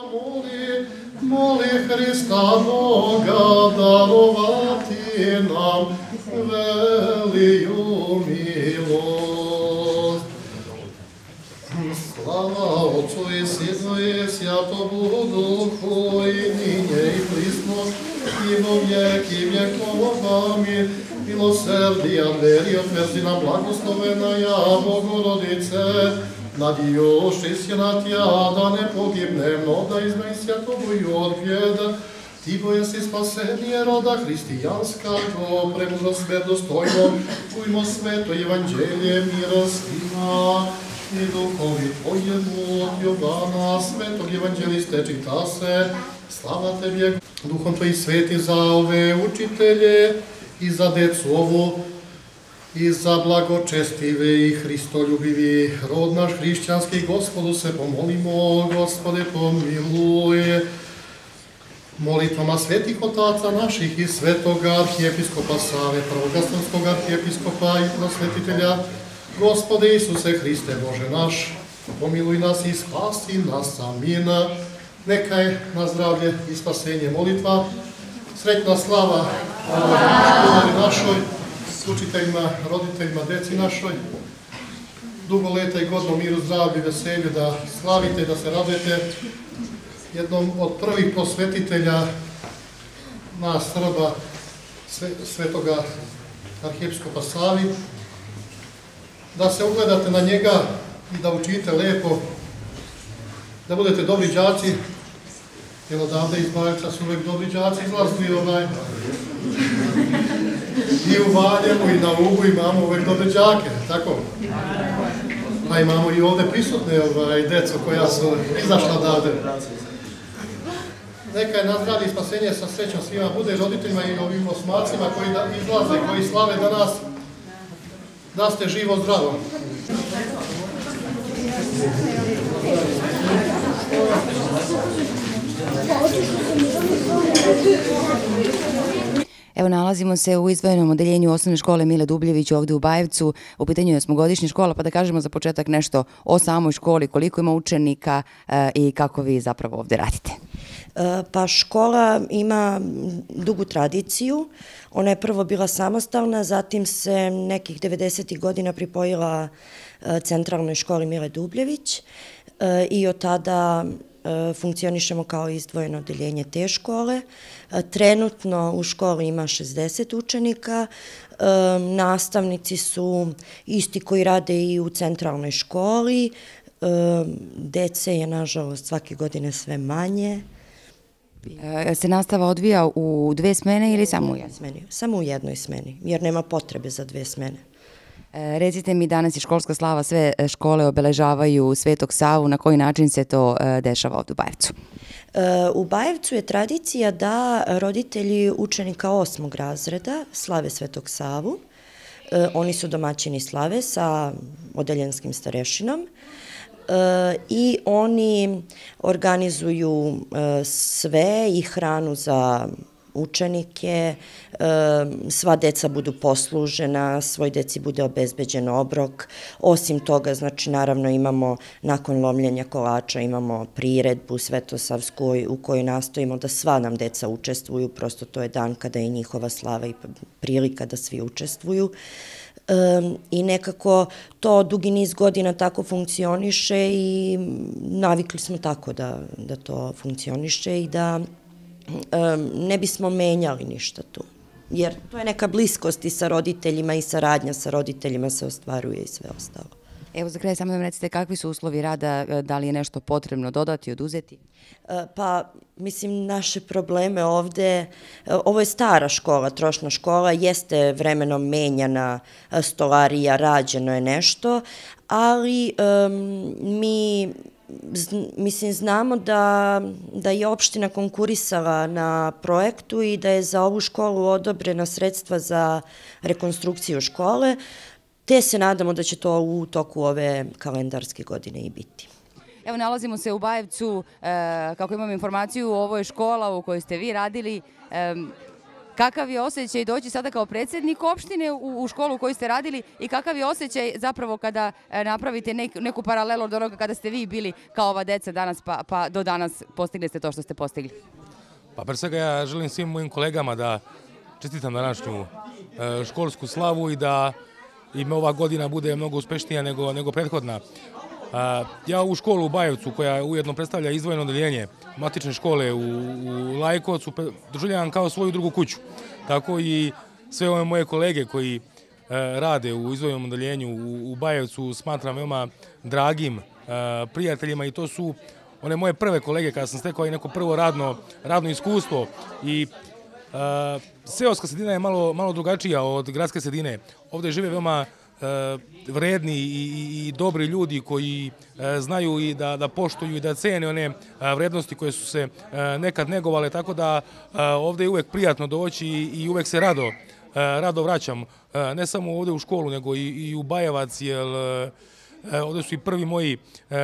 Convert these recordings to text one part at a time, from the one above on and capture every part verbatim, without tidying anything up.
Moli, moli Hrista Boga darovati nam veliju milost. Slava Otcu i Sinu i Svjatomu Duhu i ninje i prisno i vo vijeki vjekova. Amin. Milosrdija veri otvrzi nam blagoslovena ja, Bogorodice, nadioši se na tja, da ne pogibnemo, da izmejsja Tvoju od bijeda. Ti boje si spasenije roda hristijanskako, premudro sve dostojno, čujmo sveto evanđelje mira svima. I duhovi Tvojemu od Jovana, svetog evanđeliste čita se, slava Tebi, Duhom Tvojih sveti za ove učitelje i za decu ovu, i za blagočestive i hristoljubivi rod naš hrišćanski. Gospodu se pomolimo, Gospode pomiluj. Molitvama svetih otaca naših i svetoga arhijepiskopa Save, prvogastonskog arhijepiskopa i prosvetitelja, Gospode Isuse Hriste Bože naš, pomiluj nas i spasi nas. Amin. Neka je na zdravlje i spasenje molitva. Sretna slava školi našoj, učiteljima, roditeljima, deci našoj. Dugo leta i godno miru, zdravlju i veselju da slavite i da se radujete jednom od prvih prosvetitelja nas Srba, svetoga arhijepiskopa Savi. Da se ugledate na njega i da učite lepo, da budete dobri đaci, jer odavde iz Bajevca su uvek dobri đaci izlazili ovaj. I u Valjevu i na Ubu imamo uvek dobre đake, tako? A imamo i ovde prisutne deco koja su izašla odavde. Neka je na zdravlje i spasenje sa srećom svima bude, roditeljima i ovim osmacima koji izlaze, koji slave danas, da ste živo zdravo. Evo, nalazimo se u izdvojenom odeljenju osnovne škole Mile Dubljević ovde u Bajevcu. U pitanju je osmogodišnja škola, pa da kažemo za početak nešto o samoj školi, koliko ima učenika i kako vi zapravo ovde radite. Pa škola ima dugu tradiciju. Ona je prvo bila samostalna, zatim se nekih devedesetih godina pripojila centralnoj školi Mile Dubljević i od tada funkcionišemo kao izdvojeno odeljenje te škole. Trenutno u školi ima šezdeset učenika, nastavnici su isti koji rade i u centralnoj školi, dece je nažalost svake godine sve manje. Se nastava odvija u dve smene ili samo u jednoj smeni? Samo u jednoj smeni, jer nema potrebe za dve smene. Recite mi, danas je školska slava, sve škole obeležavaju Svetog Savu, na koji način se to dešava ovde u Bajevcu? U Bajevcu je tradicija da roditelji učenika osmog razreda slave Svetog Savu. Oni su domaćini slave sa odeljenskim starešinom i oni organizuju sve i hranu za učenike, sva deca budu poslužena, svoj deci bude obezbeđen obrok. Osim toga, znači, naravno imamo, nakon lomljenja kolača, imamo priredbu svetosavsku u kojoj nastojimo da sva nam deca učestvuju, prosto to je dan kada je njihova slava i prilika da svi učestvuju. I nekako to dugi niz godina tako funkcioniše i navikli smo tako da to funkcioniše i da ne bismo menjali ništa tu, jer to je neka bliskost i sa roditeljima i saradnja sa roditeljima se ostvaruje i sve ostalo. Evo, za kraj samo da mi recite kakvi su uslovi rada, da li je nešto potrebno dodati, oduzeti? Pa, mislim, naše probleme ovde, ovo je stara škola, trošna škola, jeste vremenom menjana stolarija, rađeno je nešto, ali mi mislim, znamo da je opština konkurisala na projektu i da je za ovu školu odobrena sredstva za rekonstrukciju škole, te se nadamo da će to u toku ove kalendarske godine i biti. Evo, nalazimo se u Bajevcu, kako imam informaciju, ovo je škola u kojoj ste vi radili. Kakav je osjećaj doći sada kao predsjednik opštine u školu u kojoj ste radili i kakav je osjećaj zapravo kada napravite neku paralelu od onoga kada ste vi bili kao ova deca danas pa do danas postigli ste to što ste postigli? Pa pre svega ja želim svim mojim kolegama da čestitam današnju školsku slavu i da im ova godina bude mnogo uspešnija nego prethodna. Ja ovu školu u Bajevcu, koja ujedno predstavlja izdvojeno odeljenje matične škole u Lajkovcu, doživljavam kao svoju drugu kuću. Tako i sve ove moje kolege koji rade u izdvojenom odeljenju u Bajevcu smatram veoma dragim prijateljima i to su one moje prve kolege kada sam stekao i neko prvo radno iskustvo. I seoska sredina je malo drugačija od gradske sredine. Ovde žive veoma vredni i dobri ljudi koji znaju i da poštuju i da cene one vrednosti koje su se nekad negovale, tako da ovde je uvek prijatno doći i uvek se rado rado vraćam, ne samo ovde u školu, nego i u Bajevac, jer ovde su i prvi moji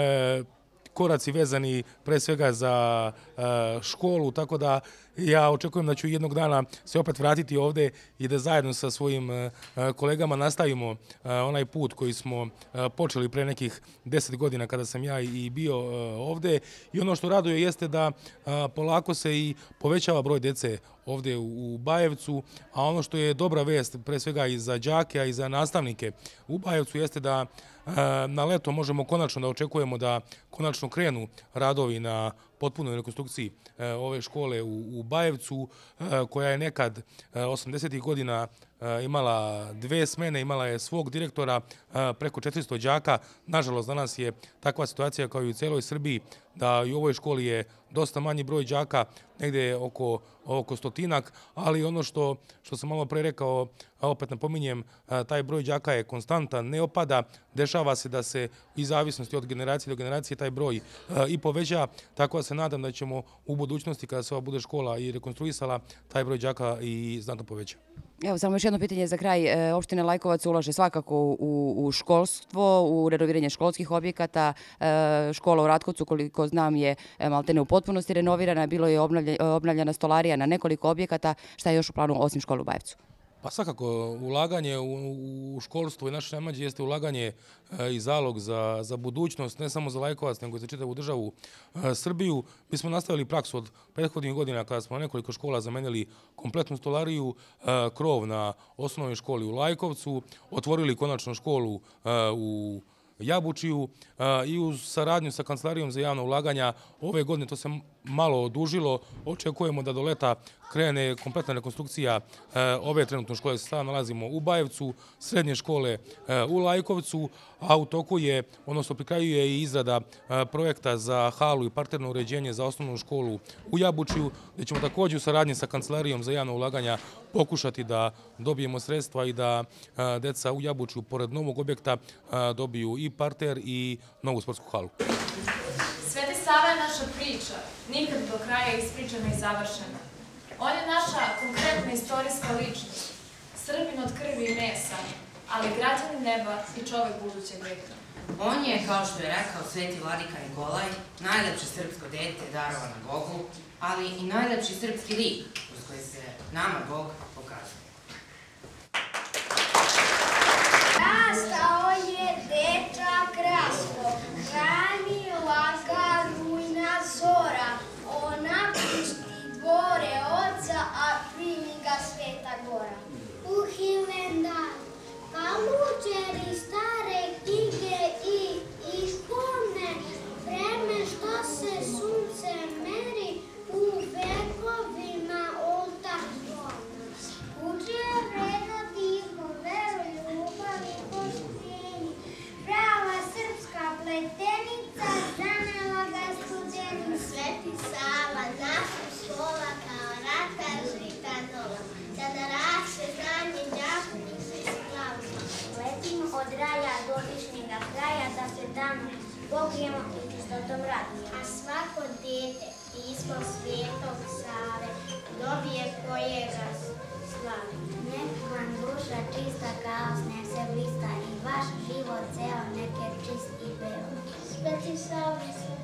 koraci vezani pre svega za školu, tako da ja očekujem da ću jednog dana se opet vratiti ovde i da zajedno sa svojim kolegama nastavimo onaj put koji smo počeli pre nekih deset godina kada sam ja i bio ovde. I ono što raduje jeste da polako se i povećava broj dece ovde u Bajevcu, a ono što je dobra vest pre svega i za đake, a i za nastavnike u Bajevcu jeste da na leto možemo konačno da očekujemo da konačno krenu radovi na potpunoj rekonstrukciji ove škole u Bajevcu, koja je nekad osamdesetih godina imala dve smene, imala je svog direktora, preko četiristo đaka. Nažalost, danas je takva situacija kao i u celoj Srbiji, da i u ovoj školi je dosta manji broj đaka, negde oko stotinak, ali ono što sam malo pre rekao, a opet napominjem, taj broj đaka je konstantan, ne opada, dešava se da se i zavisnosti od generacije do generacije taj broj i poveća, tako da se nadam da ćemo u budućnosti, kada se ova bude škola i rekonstruisala, taj broj đaka i znatno poveća. Evo, samo još jedno pitanje za kraj. Opština Lajkovac ulaže svakako u školstvo, u renoviranje školskih objekata. Škola u Ratkovcu, koliko znam, je maltene u potpunosti renovirana, bilo je obnavljana stolarija na nekoliko objekata. Šta je još u planu osim škole u Bajevcu? Pa svakako, ulaganje u školstvo i naše najmlađe jeste ulaganje i zalog za budućnost, ne samo za Lajkovac, nego i za čitavu državu Srbiju. Mi smo nastavili praksu od prethodnih godina kada smo na nekoliko škola zamenili kompletnu stolariju, krov na osnovnoj školi u Lajkovcu, otvorili konačno školu u Jabučiju i uz saradnju sa Kancelarijom za javna ulaganja ove godine to se malo odužilo. Očekujemo da do leta krene kompletna rekonstrukcija ove trenutne škole. Sada nalazimo u Bajevcu, srednje škole u Lajkovcu, a u toku je, odnosno pri kraju je i izrada projekta za halu i parterno uređenje za osnovnu školu u Jabučiju, gde ćemo također u saradnji sa Kancelarijom za javna ulaganja pokušati da dobijemo sredstva i da deca u Jabučiju, pored novog objekta, dobiju i parter i novu sportsku halu. Sveti Sava je naša priča, nikad do kraja ispričana i završena. On je naša konkretna istorijska ličnost, Srbin od krvi i mesa, ali građanin neba i čovek budućeg veka. On je, kao što je rekao sveti vladika Nikolaj, najlepše srpsko dete darovano Bogu, ali i najlepši srpski lik uz koji se nama Bog pokazuje. Rastao je dečak Rasko, hranila ga rujna zora, ona pušti dvore oca, a primi ga Sveta Gora. U Hilandar, kaluđeri stare knjige i ikone, vreme što se sunce meri, u vekovima oltar zvona. Uče vreda tiho, veru, ljubav i poštenje, prava srpska pletenica, zanela ga studenu. Sveti Sava, naša škola kao rata žita nova, da naraše znanje đaku i se slavno. Letimo od raja do višnjega kraja, da se damo pokrijemo i čistotom radimo. A svako dete pismo Svetog Save dobije kojega slave. Nek vam duša čista kao sneg se blista i vaš život ceo nek je čist i beo. Sveti Save,